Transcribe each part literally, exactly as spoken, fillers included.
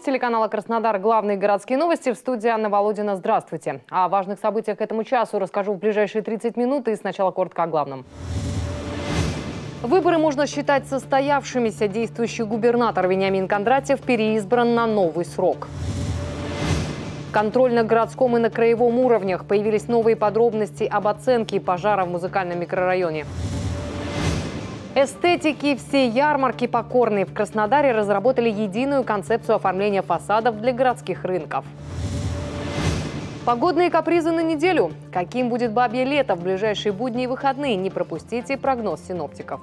Телеканала «Краснодар» главные городские новости. В студии Анна Володина. Здравствуйте. О важных событиях к этому часу расскажу в ближайшие тридцать минут. И сначала коротко о главном. Выборы можно считать состоявшимися. Действующий губернатор Вениамин Кондратьев переизбран на новый срок. Контроль на городском и на краевом уровнях. Появились новые подробности об оценке пожара в музыкальном микрорайоне. Эстетики все ярмарки покорные. В Краснодаре разработали единую концепцию оформления фасадов для городских рынков. Погодные капризы на неделю. Каким будет бабье лето в ближайшие будни и выходные? Не пропустите прогноз синоптиков.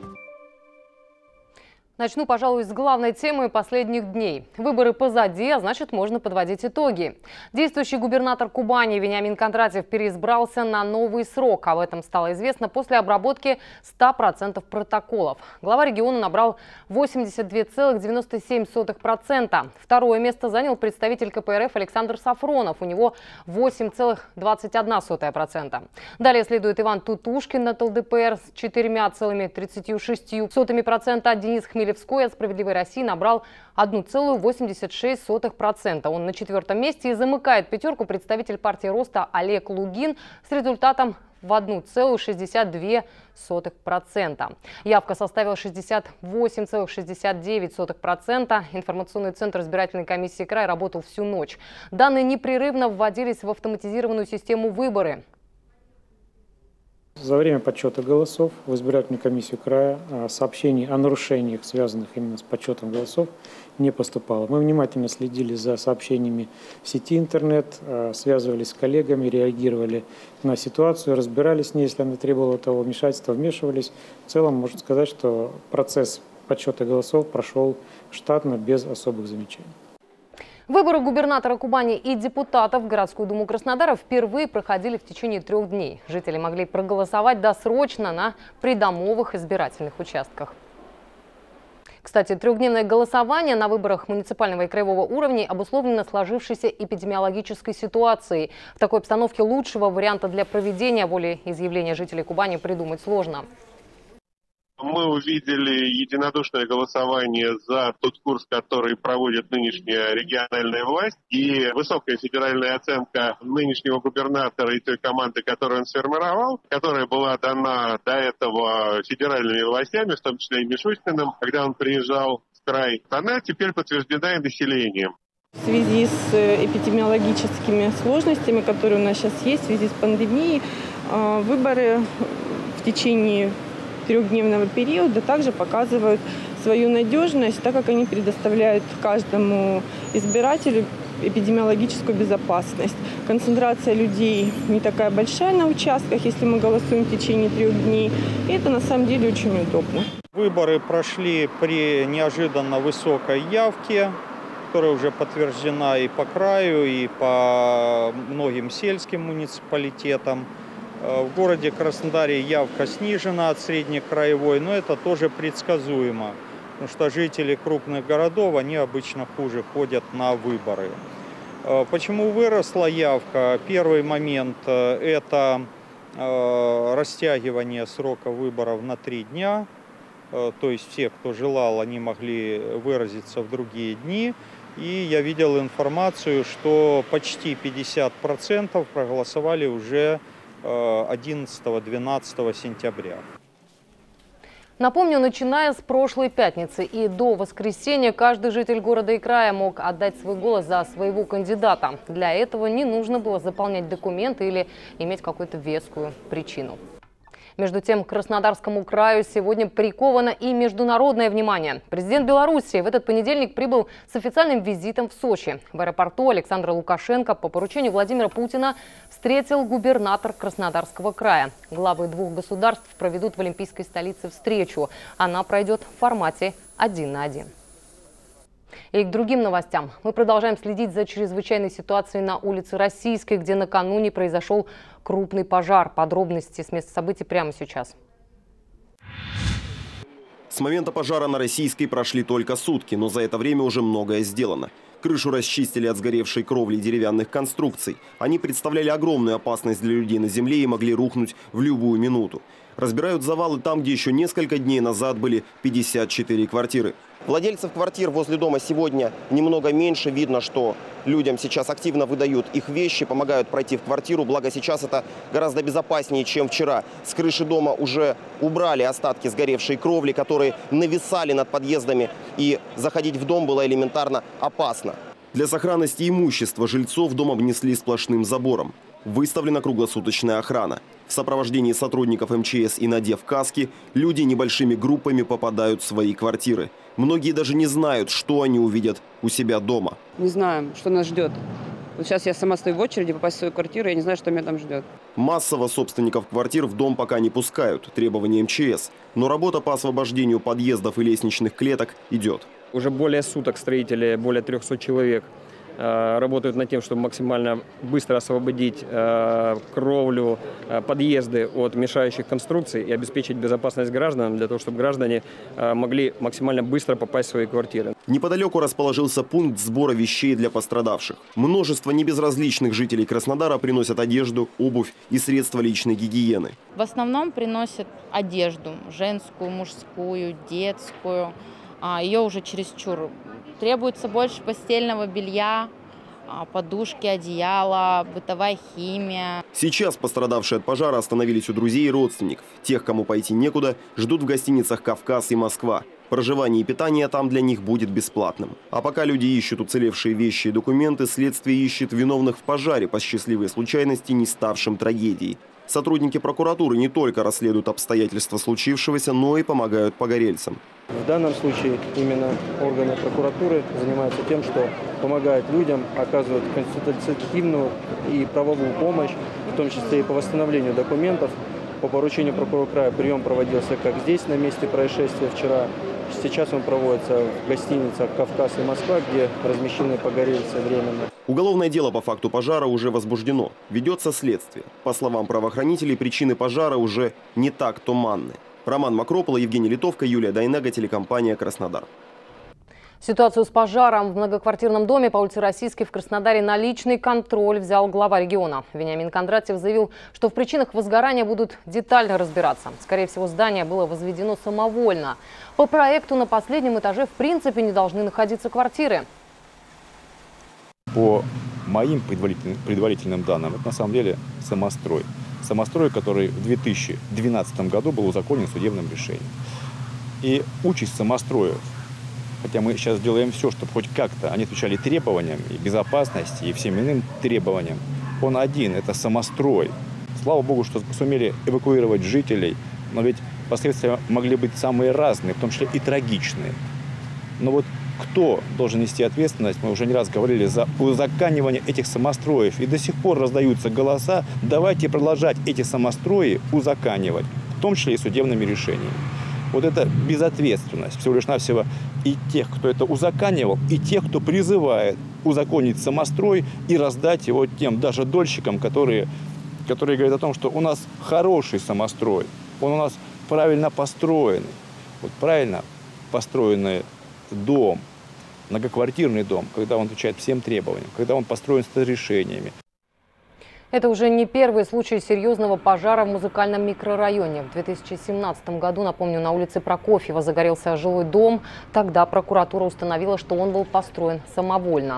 Начну, пожалуй, с главной темы последних дней. Выборы позади, а значит, можно подводить итоги. Действующий губернатор Кубани Вениамин Кондратьев переизбрался на новый срок. Об этом стало известно после обработки ста процентов протоколов. Глава региона набрал восемьдесят две целых девяносто семь сотых процента. Второе место занял представитель ка пэ эр эф Александр Сафронов. У него восемь целых двадцать одна сотая процента. Далее следует Иван Тутушкин от эл дэ пэ эр с четырьмя целыми тридцатью шестью сотыми процента. Денис Хмелевский от «Справедливой России» набрал одну целую восемьдесят шесть сотых процента. Он на четвертом месте и замыкает пятерку представитель партии Роста Олег Лугин с результатом в одну целую шестьдесят две сотых процента. Явка составила шестьдесят восемь целых шестьдесят девять сотых процента. Информационный центр избирательной комиссии края работал всю ночь. Данные непрерывно вводились в автоматизированную систему выборы. За время подсчета голосов в избирательную комиссию края сообщений о нарушениях, связанных именно с подсчетом голосов, не поступало. Мы внимательно следили за сообщениями в сети интернет, связывались с коллегами, реагировали на ситуацию, разбирались с ней, если она требовала того вмешательства, вмешивались. В целом, можно сказать, что процесс подсчета голосов прошел штатно, без особых замечаний. Выборы губернатора Кубани и депутатов в городскую думу Краснодара впервые проходили в течение трех дней. Жители могли проголосовать досрочно на придомовых избирательных участках. Кстати, трехдневное голосование на выборах муниципального и краевого уровней обусловлено сложившейся эпидемиологической ситуацией. В такой обстановке лучшего варианта для проведения волеизъявления жителей Кубани придумать сложно. Мы увидели единодушное голосование за тот курс, который проводит нынешняя региональная власть, и высокая федеральная оценка нынешнего губернатора и той команды, которую он сформировал, которая была дана до этого федеральными властями, в том числе и Мишустиным, когда он приезжал в край, она теперь подтверждена и населением. В связи с эпидемиологическими сложностями, которые у нас сейчас есть, в связи с пандемией, выборы в течение трехдневного периода также показывают свою надежность, так как они предоставляют каждому избирателю эпидемиологическую безопасность. Концентрация людей не такая большая на участках, если мы голосуем в течение трех дней. И это на самом деле очень удобно. Выборы прошли при неожиданно высокой явке, которая уже подтверждена и по краю, и по многим сельским муниципалитетам. В городе Краснодаре явка снижена от среднекраевой, но это тоже предсказуемо, потому что жители крупных городов, они обычно хуже ходят на выборы. Почему выросла явка? Первый момент – это растягивание срока выборов на три дня, то есть все, кто желал, они могли выразиться в другие дни. И я видел информацию, что почти пятьдесят процентов проголосовали уже одиннадцатого-двенадцатого сентября. Напомню, начиная с прошлой пятницы и до воскресенья каждый житель города и края мог отдать свой голос за своего кандидата. Для этого не нужно было заполнять документы или иметь какую-то вескую причину. Между тем, к Краснодарскому краю сегодня приковано и международное внимание. Президент Беларуси в этот понедельник прибыл с официальным визитом в Сочи. В аэропорту Александра Лукашенко по поручению Владимира Путина встретил губернатор Краснодарского края. Главы двух государств проведут в олимпийской столице встречу. Она пройдет в формате один на один. И к другим новостям. Мы продолжаем следить за чрезвычайной ситуацией на улице Российской, где накануне произошел крупный пожар. Подробности с места событий прямо сейчас. С момента пожара на Российской прошли только сутки, но за это время уже многое сделано. Крышу расчистили от сгоревшей кровли деревянных конструкций. Они представляли огромную опасность для людей на земле и могли рухнуть в любую минуту. Разбирают завалы там, где еще несколько дней назад были пятьдесят четыре квартиры. Владельцев квартир возле дома сегодня немного меньше. Видно, что людям сейчас активно выдают их вещи, помогают пройти в квартиру. Благо сейчас это гораздо безопаснее, чем вчера. С крыши дома уже убрали остатки сгоревшей кровли, которые нависали над подъездами. И заходить в дом было элементарно опасно. Для сохранности имущества жильцов дом обнесли сплошным забором. Выставлена круглосуточная охрана. В сопровождении сотрудников эм че эс и надев каски, люди небольшими группами попадают в свои квартиры. Многие даже не знают, что они увидят у себя дома. Не знаем, что нас ждет. Вот сейчас я сама стою в очереди попасть в свою квартиру, я не знаю, что меня там ждет. Массово собственников квартир в дом пока не пускают, требования эм че эс. Но работа по освобождению подъездов и лестничных клеток идет. Уже более суток строители, более трёхсот человек, работают над тем, чтобы максимально быстро освободить кровлю, подъезды от мешающих конструкций и обеспечить безопасность гражданам, для того, чтобы граждане могли максимально быстро попасть в свои квартиры. Неподалеку расположился пункт сбора вещей для пострадавших. Множество небезразличных жителей Краснодара приносят одежду, обувь и средства личной гигиены. В основном приносят одежду женскую, мужскую, детскую. Ее уже чересчур. Требуется больше постельного белья, подушки, одеяла, бытовая химия. Сейчас пострадавшие от пожара остановились у друзей и родственников. Тех, кому пойти некуда, ждут в гостиницах «Кавказ» и «Москва». Проживание и питание там для них будет бесплатным. А пока люди ищут уцелевшие вещи и документы, следствие ищет виновных в пожаре, по счастливой случайности не ставшим трагедией. Сотрудники прокуратуры не только расследуют обстоятельства случившегося, но и помогают погорельцам. В данном случае именно органы прокуратуры занимаются тем, что помогают людям, оказывают консультативную и правовую помощь, в том числе и по восстановлению документов. По поручению прокурора края прием проводился как здесь, на месте происшествия вчера. Сейчас он проводится в гостиницах «Кавказ» и «Москва», где размещены погорельцы временно. Уголовное дело по факту пожара уже возбуждено. Ведется следствие. По словам правоохранителей, причины пожара уже не так туманны. Роман Макропола, Евгений Литовка, Юлия Дайнега, телекомпания «Краснодар». Ситуацию с пожаром в многоквартирном доме по улице Российской в Краснодаре на личный контроль взял глава региона. Вениамин Кондратьев заявил, что в причинах возгорания будут детально разбираться. Скорее всего, здание было возведено самовольно. По проекту на последнем этаже в принципе не должны находиться квартиры. По моим предварительным, предварительным данным, это на самом деле самострой. Самострой, который в две тысячи двенадцатом году был узаконен судебным решением. И участь самостроев, хотя мы сейчас делаем все, чтобы хоть как-то они отвечали требованиям и безопасности, и всем иным требованиям, он один – это самострой. Слава богу, что сумели эвакуировать жителей, но ведь последствия могли быть самые разные, в том числе и трагичные. Но вот кто должен нести ответственность, мы уже не раз говорили, за узаканивание этих самостроев. И до сих пор раздаются голоса, давайте продолжать эти самострои узаканивать, в том числе и судебными решениями. Вот это безответственность всего лишь навсего и тех, кто это узаканивал, и тех, кто призывает узаконить самострой и раздать его тем даже дольщикам, которые, которые говорят о том, что у нас хороший самострой, он у нас правильно построенный. Вот правильно построенный дом, многоквартирный дом, когда он отвечает всем требованиям, когда он построен с разрешениями. Это уже не первый случай серьезного пожара в музыкальном микрорайоне. В две тысячи семнадцатом году, напомню, на улице Прокофьева загорелся жилой дом. Тогда прокуратура установила, что он был построен самовольно.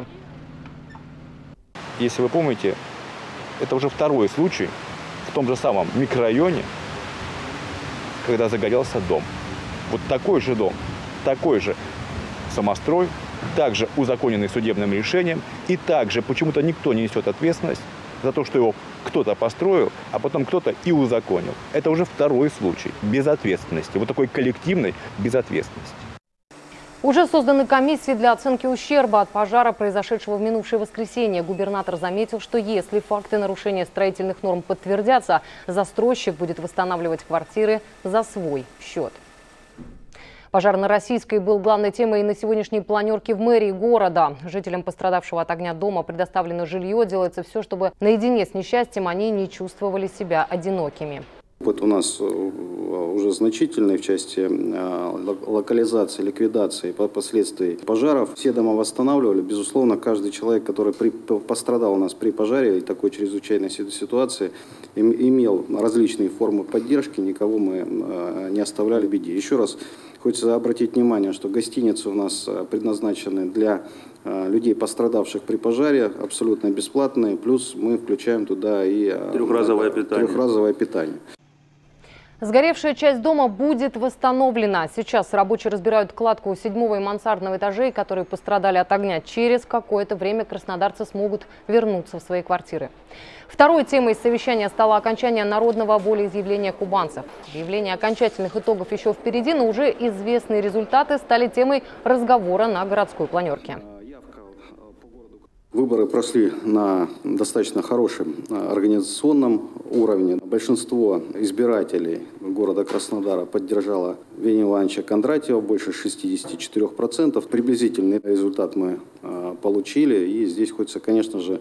Если вы помните, это уже второй случай в том же самом микрорайоне, когда загорелся дом. Вот такой же дом, такой же самострой, также узаконенный судебным решением, и также почему-то никто не несет ответственность за то, что его кто-то построил, а потом кто-то и узаконил. Это уже второй случай безответственности, вот такой коллективной безответственности. Уже созданы комиссии для оценки ущерба от пожара, произошедшего в минувшее воскресенье. Губернатор заметил, что если факты нарушения строительных норм подтвердятся, застройщик будет восстанавливать квартиры за свой счет. Пожар на Российской был главной темой на сегодняшней планерке в мэрии города. Жителям пострадавшего от огня дома предоставлено жилье. Делается все, чтобы наедине с несчастьем они не чувствовали себя одинокими. Опыт у нас уже значительный в части локализации, ликвидации последствий пожаров. Все дома восстанавливали. Безусловно, каждый человек, который при, пострадал у нас при пожаре и такой чрезвычайной ситуации, имел различные формы поддержки, никого мы не оставляли в беде. Еще раз хочется обратить внимание, что гостиницы у нас предназначены для людей, пострадавших при пожаре, абсолютно бесплатные. Плюс мы включаем туда и трехразовое питание. Трехразовое питание. Сгоревшая часть дома будет восстановлена. Сейчас рабочие разбирают кладку седьмого и мансардного этажей, которые пострадали от огня. Через какое-то время краснодарцы смогут вернуться в свои квартиры. Второй темой совещания стало окончание народного волеизъявления кубанцев. Объявление окончательных итогов еще впереди, но уже известные результаты стали темой разговора на городской планерке. Выборы прошли на достаточно хорошем организационном уровне. Большинство избирателей города Краснодара поддержало Евгения Ивановича Кондратьева, больше шестидесяти четырёх процентов. Приблизительный результат мы получили. И здесь хочется, конечно же,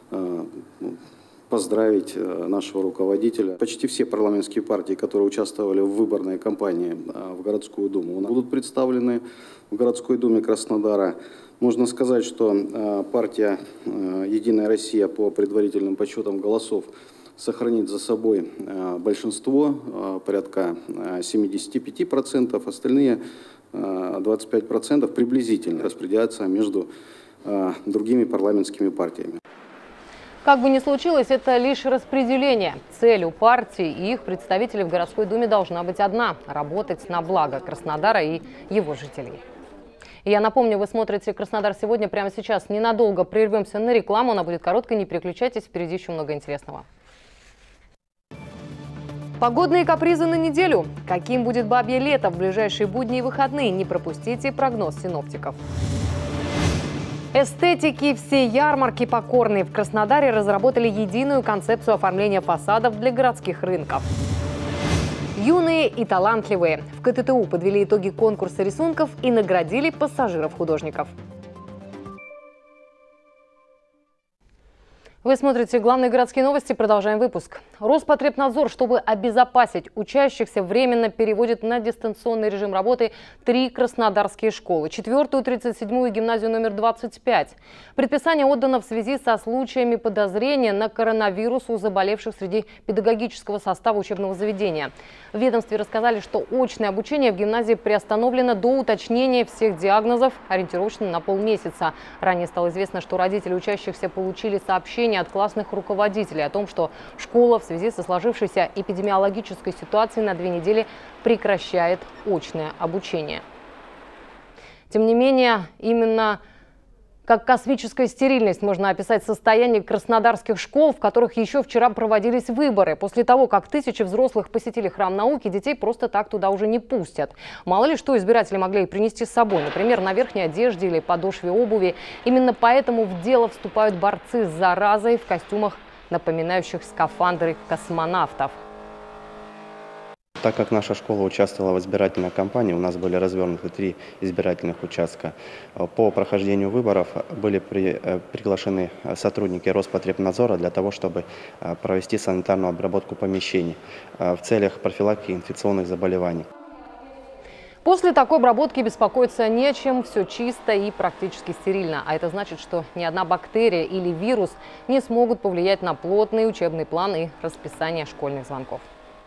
поздравить нашего руководителя. Почти все парламентские партии, которые участвовали в выборной кампании в городскую думу, будут представлены в городской думе Краснодара. Можно сказать, что партия «Единая Россия» по предварительным подсчетам голосов сохранит за собой большинство, порядка семидесяти пяти процентов, остальные двадцать пять процентов приблизительно распределяются между другими парламентскими партиями. Как бы ни случилось, это лишь распределение. Цель у партии и их представителей в городской думе должна быть одна – работать на благо Краснодара и его жителей. И я напомню, вы смотрите «Краснодар сегодня» прямо сейчас. Ненадолго прервемся на рекламу, она будет короткой, не переключайтесь, впереди еще много интересного. Погодные капризы на неделю. Каким будет бабье лето в ближайшие будни и выходные? Не пропустите прогноз синоптиков. Эстетики всей ярмарки покорные. В Краснодаре разработали единую концепцию оформления фасадов для городских рынков. Юные и талантливые. В ка тэ тэ у подвели итоги конкурса рисунков и наградили пассажиров-художников. Вы смотрите главные городские новости. Продолжаем выпуск. Роспотребнадзор, чтобы обезопасить учащихся, временно переводит на дистанционный режим работы три краснодарские школы. Четвертую, тридцать седьмую и гимназию номер двадцать пять. Предписание отдано в связи со случаями подозрения на коронавирус у заболевших среди педагогического состава учебного заведения. В ведомстве рассказали, что очное обучение в гимназии приостановлено до уточнения всех диагнозов, ориентировочно на полмесяца. Ранее стало известно, что родители учащихся получили сообщение от классных руководителей о том, что школа в связи со сложившейся эпидемиологической ситуацией на две недели прекращает очное обучение. Тем не менее, именно как космическая стерильность можно описать состояние краснодарских школ, в которых еще вчера проводились выборы. После того, как тысячи взрослых посетили храм науки, детей просто так туда уже не пустят. Мало ли что избиратели могли принести с собой, например, на верхней одежде или подошве обуви. Именно поэтому в дело вступают борцы с заразой в костюмах, напоминающих скафандры космонавтов. Так как наша школа участвовала в избирательной кампании, у нас были развернуты три избирательных участка. По прохождению выборов были при, приглашены сотрудники Роспотребнадзора для того, чтобы провести санитарную обработку помещений в целях профилактики инфекционных заболеваний. После такой обработки беспокоиться не о чем, все чисто и практически стерильно. А это значит, что ни одна бактерия или вирус не смогут повлиять на плотный учебный план и расписание школьных звонков.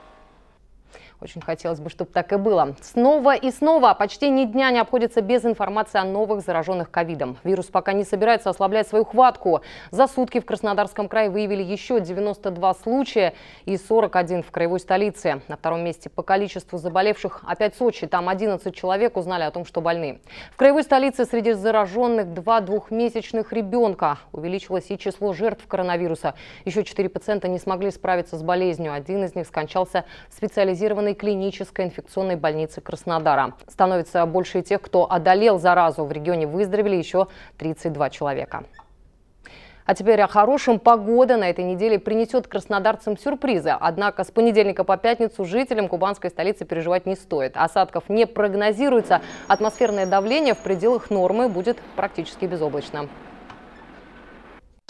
Очень хотелось бы, чтобы так и было. Снова и снова почти ни дня не обходится без информации о новых зараженных ковидом. Вирус пока не собирается ослаблять свою хватку. За сутки в Краснодарском крае выявили еще девяносто два случая и сорок один в краевой столице. На втором месте по количеству заболевших опять Сочи. Там одиннадцать человек узнали о том, что больны. В краевой столице среди зараженных два двухмесячных ребенка. Увеличилось и число жертв коронавируса. Еще четыре пациента не смогли справиться с болезнью. Один из них скончался в специализированной клинической инфекционной больницы Краснодара. Становится больше и тех, кто одолел заразу. В регионе выздоровели еще тридцать два человека. А теперь о хорошем. Погода на этой неделе принесет краснодарцам сюрпризы. Однако с понедельника по пятницу жителям кубанской столицы переживать не стоит. Осадков не прогнозируется. Атмосферное давление в пределах нормы, будет практически безоблачно.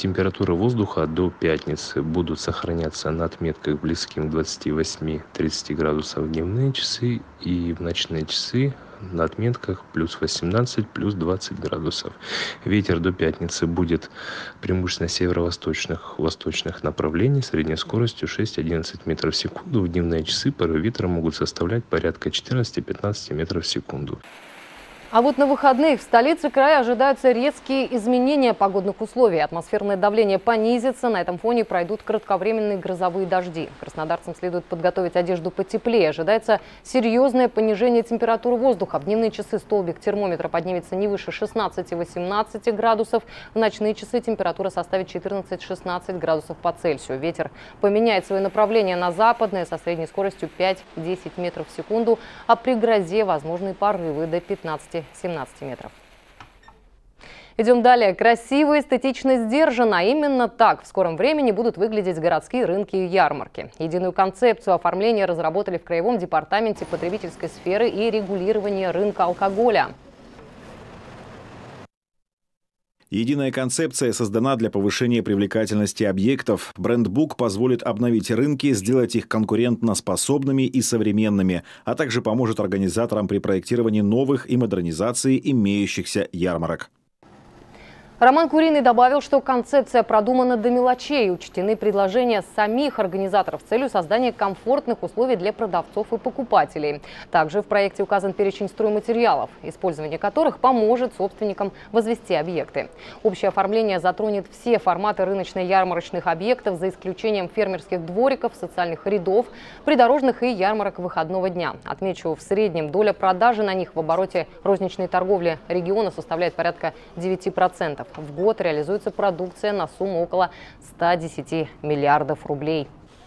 Температура воздуха до пятницы будут сохраняться на отметках близким к двадцати восьми — тридцати градусов в дневные часы и в ночные часы на отметках плюс восемнадцать, плюс двадцать градусов. Ветер до пятницы будет преимущественно северо-восточных восточных направлений средней скоростью шесть — одиннадцать метров в секунду. В дневные часы порывы ветра могут составлять порядка четырнадцати — пятнадцати метров в секунду. А вот на выходных в столице края ожидаются резкие изменения погодных условий. Атмосферное давление понизится, на этом фоне пройдут кратковременные грозовые дожди. Краснодарцам следует подготовить одежду потеплее. Ожидается серьезное понижение температуры воздуха. В дневные часы столбик термометра поднимется не выше шестнадцати — восемнадцати градусов. В ночные часы температура составит четырнадцать — шестнадцать градусов по Цельсию. Ветер поменяет свое направление на западное со средней скоростью пять — десять метров в секунду, а при грозе возможны порывы до пятнадцати — семнадцати метров. Идем далее. Красиво, эстетично, сдержанно. Именно так в скором времени будут выглядеть городские рынки и ярмарки. Единую концепцию оформления разработали в Краевом департаменте потребительской сферы и регулирования рынка алкоголя. Единая концепция создана для повышения привлекательности объектов. Брендбук позволит обновить рынки, сделать их конкурентноспособными и современными, а также поможет организаторам при проектировании новых и модернизации имеющихся ярмарок. Роман Куриный добавил, что концепция продумана до мелочей. Учтены предложения самих организаторов с целью создания комфортных условий для продавцов и покупателей. Также в проекте указан перечень стройматериалов, использование которых поможет собственникам возвести объекты. Общее оформление затронет все форматы рыночно-ярмарочных объектов, за исключением фермерских двориков, социальных рядов, придорожных и ярмарок выходного дня. Отмечу, в среднем доля продажи на них в обороте розничной торговли региона составляет порядка девяти процентов. В год реализуется продукция на сумму около ста десяти миллиардов рублей.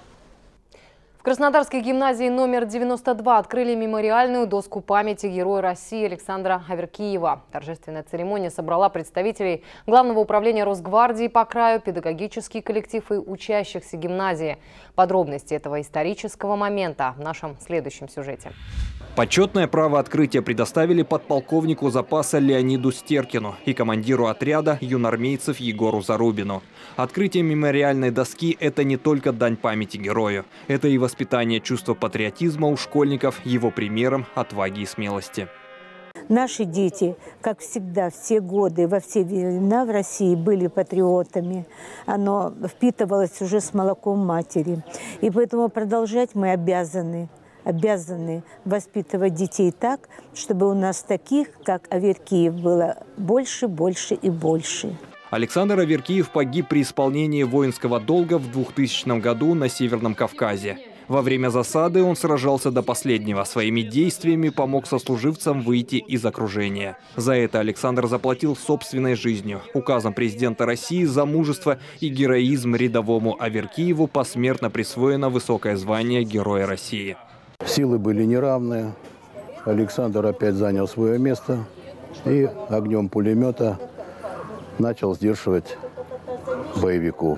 В Краснодарской гимназии номер девяносто два открыли мемориальную доску памяти Героя России Александра Аверкиева. Торжественная церемония собрала представителей Главного управления Росгвардии по краю, педагогический коллектив и учащихся гимназии. Подробности этого исторического момента в нашем следующем сюжете. Почетное право открытия предоставили подполковнику запаса Леониду Стеркину и командиру отряда юнармейцев Егору Зарубину. Открытие мемориальной доски – это не только дань памяти герою. Это и воспитание чувства патриотизма у школьников, его примером отваги и смелости. Наши дети, как всегда, все годы, во все времена в России были патриотами. Оно впитывалось уже с молоком матери. И поэтому продолжать мы обязаны. обязаны воспитывать детей так, чтобы у нас таких, как Аверкиев, было больше, больше и больше. Александр Аверкиев погиб при исполнении воинского долга в двухтысячном году на Северном Кавказе. Во время засады он сражался до последнего. Своими действиями помог сослуживцам выйти из окружения. За это Александр заплатил собственной жизнью. Указом президента России за мужество и героизм рядовому Аверкиеву посмертно присвоено высокое звание Героя России. Силы были неравные. Александр опять занял свое место и огнем пулемета начал сдерживать боевиков.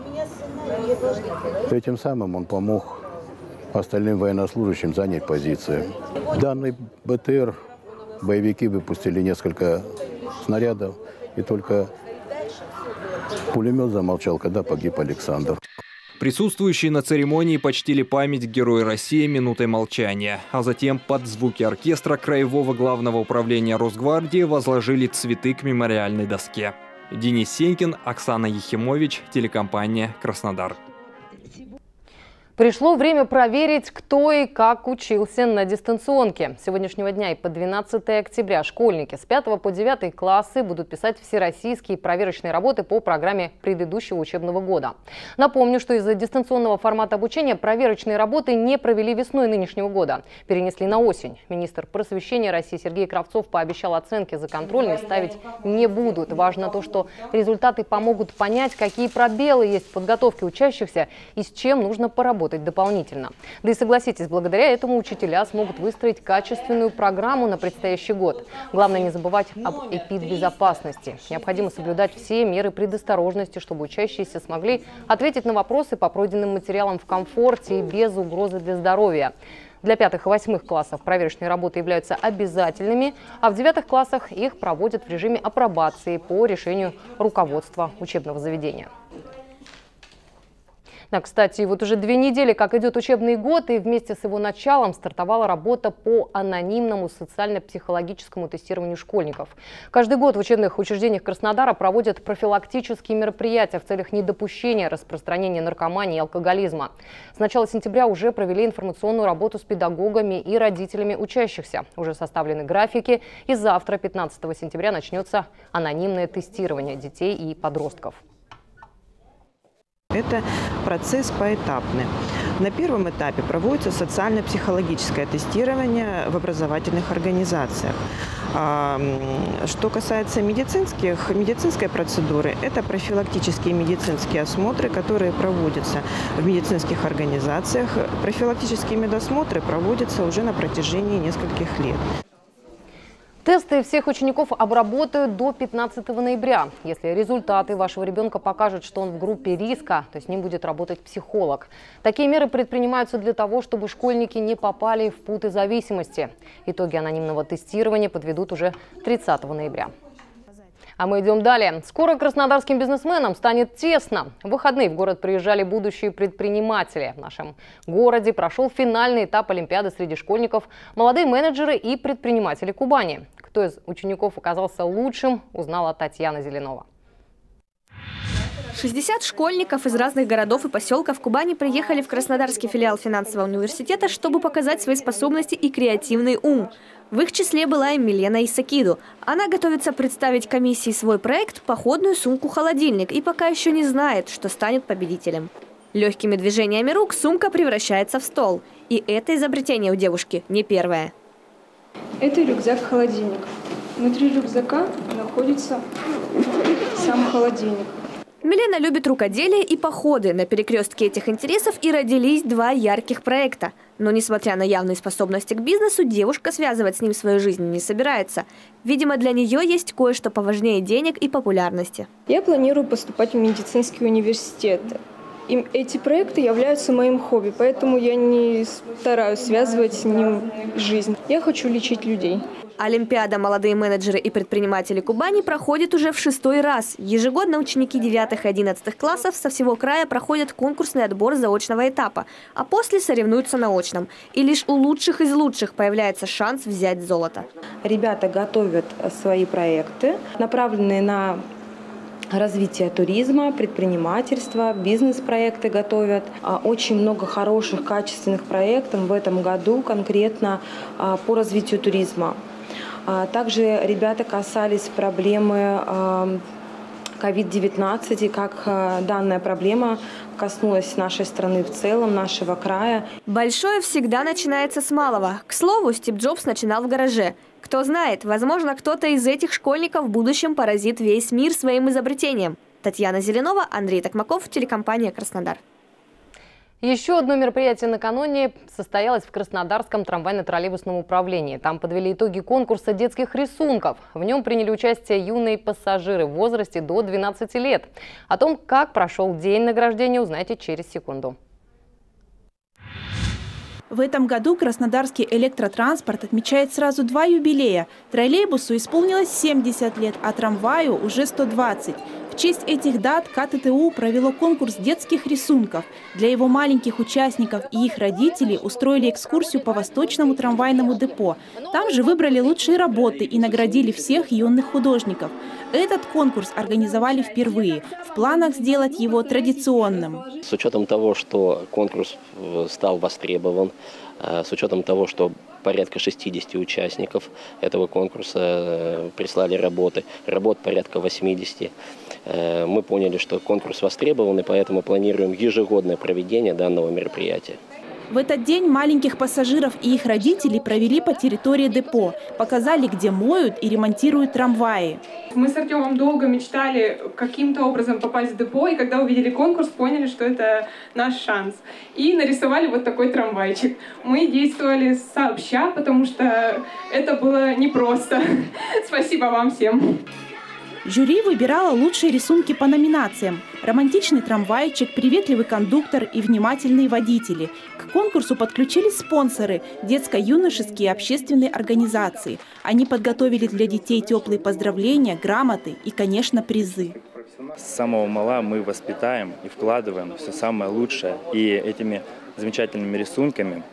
Этим самым он помог остальным военнослужащим занять позиции. Данный БТР боевики выпустили несколько снарядов, и только пулемет замолчал, когда погиб Александр. Присутствующие на церемонии почтили память Героя России минутой молчания, а затем под звуки оркестра Краевого главного управления Росгвардии возложили цветы к мемориальной доске. Денис Сенькин, Оксана Ехимович, телекомпания «Краснодар». Пришло время проверить, кто и как учился на дистанционке. С сегодняшнего дня и по двенадцатое октября школьники с пятого по девятый классы будут писать всероссийские проверочные работы по программе предыдущего учебного года. Напомню, что из-за дистанционного формата обучения проверочные работы не провели весной нынешнего года. Перенесли на осень. Министр просвещения России Сергей Кравцов пообещал, оценки за контрольные ставить не будут. Важно то, что результаты помогут понять, какие пробелы есть в подготовке учащихся и с чем нужно поработать поработать дополнительно. Да и согласитесь, благодаря этому учителя смогут выстроить качественную программу на предстоящий год. Главное не забывать об эпидбезопасности. Необходимо соблюдать все меры предосторожности, чтобы учащиеся смогли ответить на вопросы по пройденным материалам в комфорте и без угрозы для здоровья. Для пятых и восьмых классов проверочные работы являются обязательными, а в девятых классах их проводят в режиме апробации по решению руководства учебного заведения. Да, кстати, вот уже две недели, как идет учебный год, и вместе с его началом стартовала работа по анонимному социально-психологическому тестированию школьников. Каждый год в учебных учреждениях Краснодара проводят профилактические мероприятия в целях недопущения распространения наркомании и алкоголизма. С начала сентября уже провели информационную работу с педагогами и родителями учащихся. Уже составлены графики, и завтра, пятнадцатого сентября, начнется анонимное тестирование детей и подростков. Это процесс поэтапный. На первом этапе проводится социально-психологическое тестирование в образовательных организациях. Что касается медицинских, медицинской процедуры, это профилактические медицинские осмотры, которые проводятся в медицинских организациях. Профилактические медосмотры проводятся уже на протяжении нескольких лет. Тесты всех учеников обработают до пятнадцатого ноября. Если результаты вашего ребенка покажут, что он в группе риска, то с ним будет работать психолог. Такие меры предпринимаются для того, чтобы школьники не попали в путы зависимости. Итоги анонимного тестирования подведут уже тридцатого ноября. А мы идем далее. Скоро краснодарским бизнесменам станет тесно. В выходные в город приезжали будущие предприниматели. В нашем городе прошел финальный этап Олимпиады среди школьников, молодые менеджеры и предприниматели Кубани. Кто из учеников оказался лучшим, узнала Татьяна Зеленова. шестьдесят школьников из разных городов и поселков Кубани приехали в Краснодарский филиал финансового университета, чтобы показать свои способности и креативный ум. В их числе была и Милена Исакиду. Она готовится представить комиссии свой проект «Походную сумку-холодильник» и пока еще не знает, что станет победителем. Легкими движениями рук сумка превращается в стол. И это изобретение у девушки не первое. Это рюкзак-холодильник. Внутри рюкзака находится сам холодильник. Милена любит рукоделие и походы. На перекрестке этих интересов и родились два ярких проекта. Но, несмотря на явные способности к бизнесу, девушка связывать с ним свою жизнь не собирается. Видимо, для нее есть кое-что поважнее денег и популярности. Я планирую поступать в медицинский университет. И эти проекты являются моим хобби, поэтому я не стараюсь связывать с ним жизнь. Я хочу лечить людей. Олимпиада «Молодые менеджеры и предприниматели Кубани» проходит уже в шестой раз. Ежегодно ученики девятых и одиннадцатых классов со всего края проходят конкурсный отбор заочного этапа, а после соревнуются на очном. И лишь у лучших из лучших появляется шанс взять золото. Ребята готовят свои проекты, направленные на развитие туризма, предпринимательства, бизнес-проекты готовят. Очень много хороших, качественных проектов в этом году конкретно по развитию туризма. Также ребята касались проблемы ковид девятнадцать и как данная проблема коснулась нашей страны в целом, нашего края. Большое всегда начинается с малого. К слову, Стив Джобс начинал в гараже. Кто знает, возможно, кто-то из этих школьников в будущем поразит весь мир своим изобретением. Татьяна Зеленова, Андрей Токмаков, телекомпания «Краснодар». Еще одно мероприятие накануне состоялось в Краснодарском трамвайно-троллейбусном управлении. Там подвели итоги конкурса детских рисунков. В нем приняли участие юные пассажиры в возрасте до двенадцати лет. О том, как прошел день награждения, узнаете через секунду. В этом году краснодарский электротранспорт отмечает сразу два юбилея. Троллейбусу исполнилось семьдесят лет, а трамваю уже сто двадцать. В честь этих дат ка тэ тэ у провело конкурс детских рисунков. Для его маленьких участников и их родителей устроили экскурсию по Восточному трамвайному депо. Там же выбрали лучшие работы и наградили всех юных художников. Этот конкурс организовали впервые. В планах сделать его традиционным. С учетом того, что конкурс стал востребован, с учетом того, что порядка шестидесяти участников этого конкурса прислали работы, работ порядка восьмидесяти, мы поняли, что конкурс востребован, и поэтому планируем ежегодное проведение данного мероприятия. В этот день маленьких пассажиров и их родителей провели по территории депо, показали, где моют и ремонтируют трамваи. Мы с Артемом долго мечтали каким-то образом попасть в депо, и когда увидели конкурс, поняли, что это наш шанс. И нарисовали вот такой трамвайчик. Мы действовали сообща, потому что это было непросто. Спасибо вам всем. Жюри выбирало лучшие рисунки по номинациям: романтичный трамвайчик, приветливый кондуктор и внимательные водители. К конкурсу подключились спонсоры – детско-юношеские общественные организации. Они подготовили для детей теплые поздравления, грамоты и, конечно, призы. С самого мала мы воспитаем и вкладываем все самое лучшее. И этими замечательными рисунками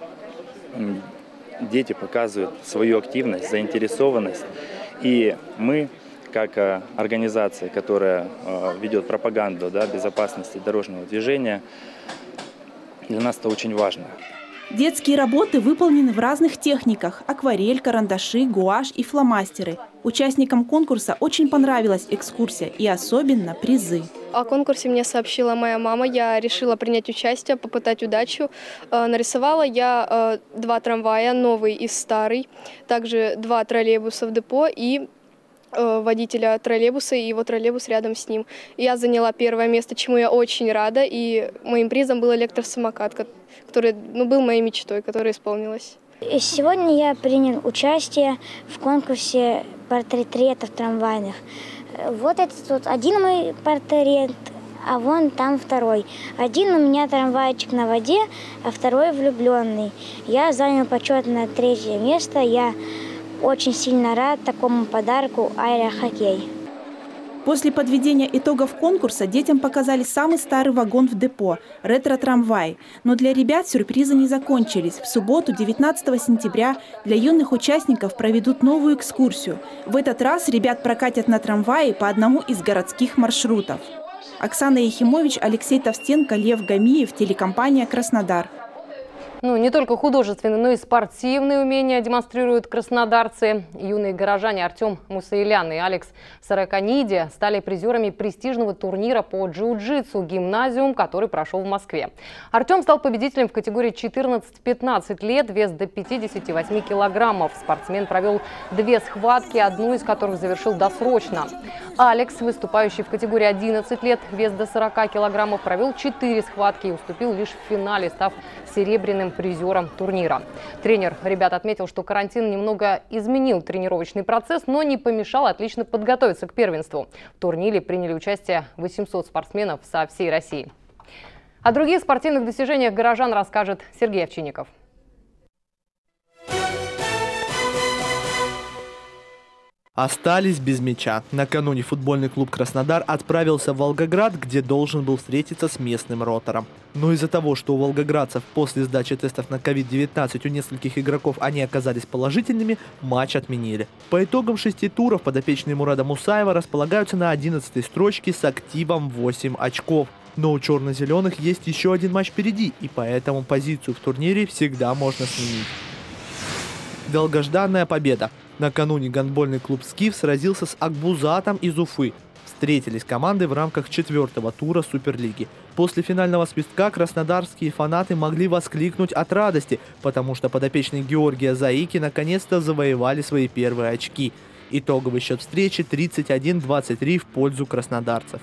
дети показывают свою активность, заинтересованность. И мы, как организация, которая ведет пропаганду, да, безопасности дорожного движения, для нас это очень важно. Детские работы выполнены в разных техниках – акварель, карандаши, гуашь и фломастеры. Участникам конкурса очень понравилась экскурсия и особенно призы. О конкурсе мне сообщила моя мама. Я решила принять участие, попытать удачу. Нарисовала я два трамвая, новый и старый, также два троллейбуса в депо и водителя троллейбуса и его троллейбус рядом с ним. Я заняла первое место, чему я очень рада, и моим призом был электросамокат, который ну, был моей мечтой, которая исполнилась. Сегодня я принял участие в конкурсе портретов трамвайных. Вот этот вот один мой портрет, а вон там второй. Один у меня трамвайчик на воде, а второй влюбленный. Я занял почетное третье место. Я очень сильно рад такому подарку аэрохоккей. После подведения итогов конкурса детям показали самый старый вагон в депо – ретро-трамвай. Но для ребят сюрпризы не закончились. В субботу, девятнадцатого сентября, для юных участников проведут новую экскурсию. В этот раз ребят прокатят на трамвае по одному из городских маршрутов. Оксана Ехимович, Алексей Товстенко, Лев Гамиев, телекомпания «Краснодар». Ну, не только художественные, но и спортивные умения демонстрируют краснодарцы. Юные горожане Артем Мусаилян и Алекс Сараканиди стали призерами престижного турнира по джиу-джитсу «Гимназиум», который прошел в Москве. Артем стал победителем в категории четырнадцать-пятнадцать лет, вес до пятидесяти восьми килограммов. Спортсмен провел две схватки, одну из которых завершил досрочно. Алекс, выступающий в категории одиннадцать лет, вес до сорока килограммов, провел четыре схватки и уступил лишь в финале, став серебряным призером турнира. Тренер ребят отметил, что карантин немного изменил тренировочный процесс, но не помешал отлично подготовиться к первенству. В турнире приняли участие восемьсот спортсменов со всей России. О других спортивных достижениях горожан расскажет Сергей Овчинников. Остались без мяча. Накануне футбольный клуб «Краснодар» отправился в Волгоград, где должен был встретиться с местным «Ротором». Но из-за того, что у волгоградцев после сдачи тестов на ковид девятнадцать у нескольких игроков они оказались положительными, матч отменили. По итогам шести туров подопечные Мурада Мусаева располагаются на одиннадцатой строчке с активом восемь очков. Но у черно-зеленых есть еще один матч впереди, и поэтому позицию в турнире всегда можно сменить. Долгожданная победа. Накануне гандбольный клуб «Скиф» сразился с Акбузатом из Уфы. Встретились команды в рамках четвертого тура Суперлиги. После финального свистка краснодарские фанаты могли воскликнуть от радости, потому что подопечные Георгия Заики наконец-то завоевали свои первые очки. Итоговый счет встречи тридцать один двадцать три в пользу краснодарцев.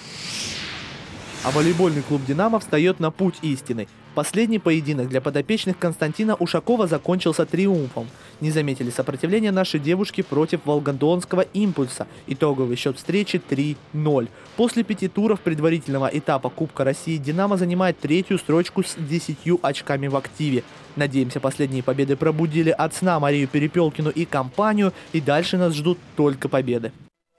А волейбольный клуб «Динамо» встает на путь истины. Последний поединок для подопечных Константина Ушакова закончился триумфом. Не заметили сопротивления наши девушки против волгодонского «Импульса». Итоговый счет встречи три ноль. После пяти туров предварительного этапа Кубка России «Динамо» занимает третью строчку с десятью очками в активе. Надеемся, последние победы пробудили от сна Марию Перепелкину и компанию, и дальше нас ждут только победы.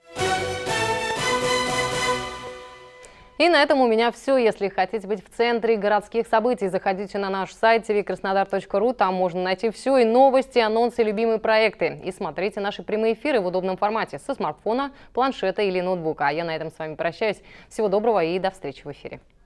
И на этом у меня все. Если хотите быть в центре городских событий, заходите на наш сайт ти ви краснодар точка ру. Там можно найти все, и новости, анонсы, любимые проекты. И смотрите наши прямые эфиры в удобном формате со смартфона, планшета или ноутбука. А я на этом с вами прощаюсь. Всего доброго и до встречи в эфире.